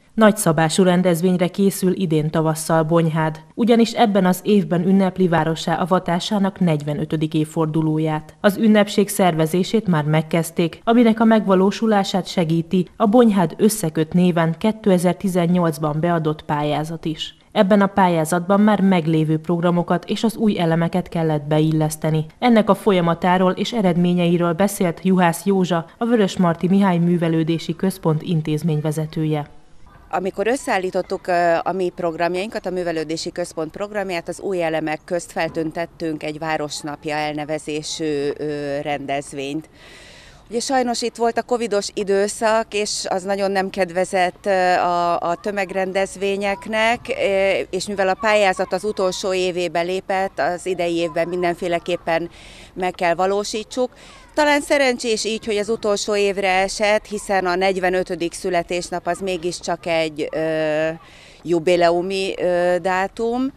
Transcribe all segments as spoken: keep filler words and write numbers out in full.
Nagyszabású rendezvényre készül idén tavasszal Bonyhád, ugyanis ebben az évben ünnepli várossá avatásának negyvenötödik évfordulóját. Az ünnepség szervezését már megkezdték, aminek a megvalósulását segíti a Bonyhád Összeköt néven kétezer-tizennyolcban beadott pályázat is. Ebben a pályázatban már meglévő programokat és az új elemeket kellett beilleszteni. Ennek a folyamatáról és eredményeiről beszélt Juhász Józsa, a Vörösmarty Mihály Művelődési Központ intézményvezetője. Amikor összeállítottuk a mi programjainkat, a Művelődési Központ programját, az új elemek közt feltüntettünk egy Városnapja elnevezésű rendezvényt. Ugye sajnos itt volt a covidos időszak, és az nagyon nem kedvezett a, a tömegrendezvényeknek, és mivel a pályázat az utolsó évébe lépett, az idei évben mindenféleképpen meg kell valósítsuk. Talán szerencsés így, hogy az utolsó évre esett, hiszen a negyvenötödik születésnap az mégiscsak egy ö, jubileumi ö, dátum.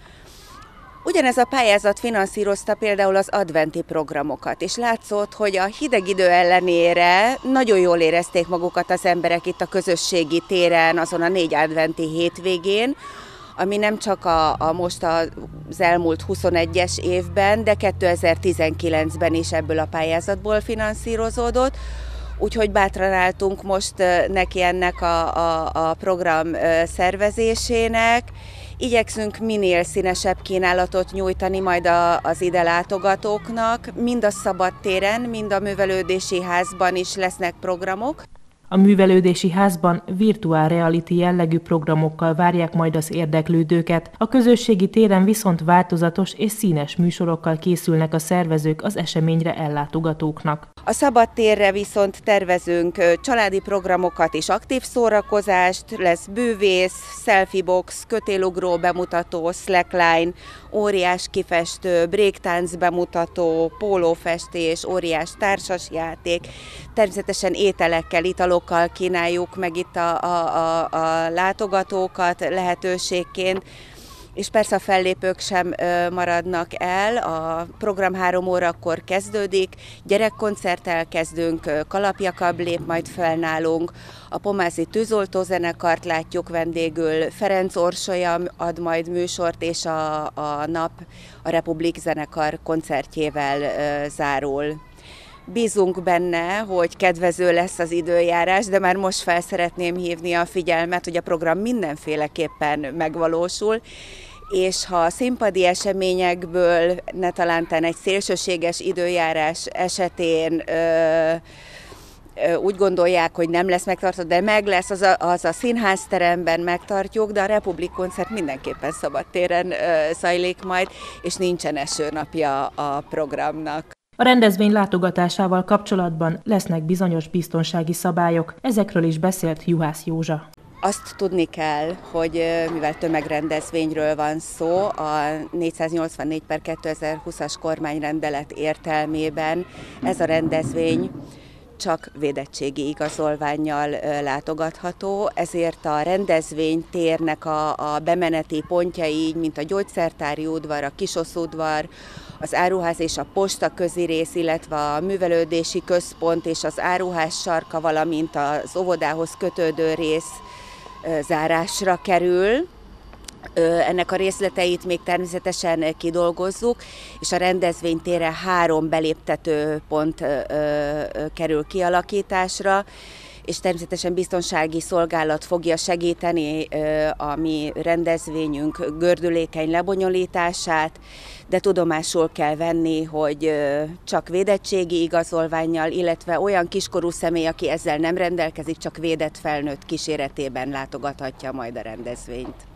Ugyanez a pályázat finanszírozta például az adventi programokat, és látszott, hogy a hideg idő ellenére nagyon jól érezték magukat az emberek itt a közösségi téren, azon a négy adventi hétvégén, ami nem csak a, a most az elmúlt huszonegyes évben, de kétezer-tizenkilencben is ebből a pályázatból finanszírozódott, úgyhogy bátran álltunk most neki ennek a, a, a program szervezésének. Igyekszünk minél színesebb kínálatot nyújtani majd a, az ide látogatóknak, mind a szabadtéren, mind a művelődési házban is lesznek programok. A Művelődési Házban virtuál reality jellegű programokkal várják majd az érdeklődőket, a közösségi téren viszont változatos és színes műsorokkal készülnek a szervezők az eseményre ellátogatóknak. A szabadtérre viszont tervezünk családi programokat és aktív szórakozást, lesz bűvész, selfiebox, kötélugró bemutató, slackline, óriás kifestő, breaktánc bemutató, pólófestés, óriás társasjáték, természetesen ételekkel, italokkal kínáljuk meg itt a, a, a, a látogatókat lehetőségként, és persze a fellépők sem ö, maradnak el. A program három órakor kezdődik, gyerekkoncerttel kezdünk, Kalapjakab lép majd fel nálunk, a Pomázi Tűzoltó zenekart látjuk vendégül, Ferenc Orsolya ad majd műsort, és a, a nap a Republik zenekar koncertjével ö, zárul. Bízunk benne, hogy kedvező lesz az időjárás, de már most fel szeretném hívni a figyelmet, hogy a program mindenféleképpen megvalósul, és ha a színpadi eseményekből ne talántán egy szélsőséges időjárás esetén ö, ö, úgy gondolják, hogy nem lesz megtartva, de meg lesz, az a, az a színházteremben megtartjuk, de a Republik koncert mindenképpen szabadtéren ö, zajlik majd, és nincsen esőnapja a programnak. A rendezvény látogatásával kapcsolatban lesznek bizonyos biztonsági szabályok, ezekről is beszélt Juhász Józsa. Azt tudni kell, hogy mivel tömegrendezvényről van szó, a négyszáznyolcvannégy per kétezer-húszas kormányrendelet értelmében ez a rendezvény csak védettségi igazolvánnyal látogatható, ezért a rendezvénytérnek a, a bemeneti pontjai, így mint a gyógyszertári udvar, a Kisosz udvar, az áruház és a posta közi rész, illetve a művelődési központ és az áruház sarka, valamint az óvodához kötődő rész zárásra kerül. Ennek a részleteit még természetesen kidolgozzuk, és a rendezvénytérre három beléptető pont kerül kialakításra, és természetesen biztonsági szolgálat fogja segíteni a mi rendezvényünk gördülékeny lebonyolítását, de tudomásul kell venni, hogy csak védettségi igazolvánnyal, illetve olyan kiskorú személy, aki ezzel nem rendelkezik, csak védett felnőtt kíséretében látogathatja majd a rendezvényt.